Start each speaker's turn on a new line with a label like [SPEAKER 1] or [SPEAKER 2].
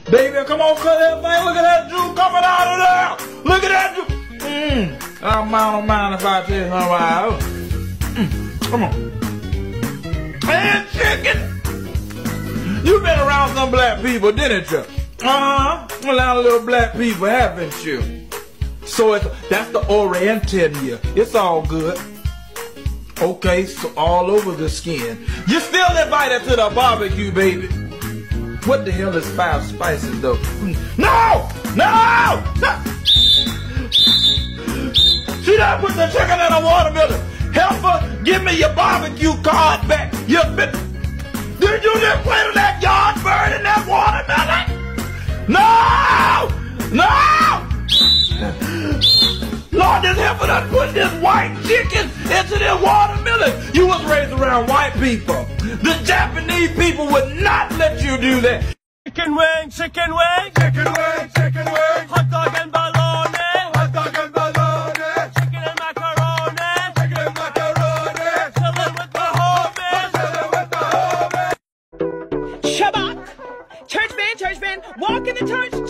[SPEAKER 1] Baby, come on, cut that thing. Look at that juice coming out of there. Look at that juice. I don't mind if I tell you something. Come on. And chicken. You been around some black people, didn't you? A lot of little black people, haven't you? So that's the Oriental in you. It's all good. Okay, so all over the skin. You still invited to the barbecue, baby. What the hell is 5 spices, though? No! No! No! She done put the chicken in a watermelon. Help her, give me your barbecue card back. You been... Did you just play with that yard bird in that watermelon? No! No! Lord, this heifer done put this white chicken into this watermelon. You was raised around white people. The Japanese people would not let you do that.
[SPEAKER 2] Chicken wing, chicken wing,
[SPEAKER 3] Chicken wing, chicken wing,
[SPEAKER 2] hot dog and bologna,
[SPEAKER 3] hot dog and bologna,
[SPEAKER 2] chicken and macaroni,
[SPEAKER 3] chicken and macaroni,
[SPEAKER 2] chillin' with the homies,
[SPEAKER 3] chillin' with the homies.
[SPEAKER 4] Shabbat, church band, walk in the church.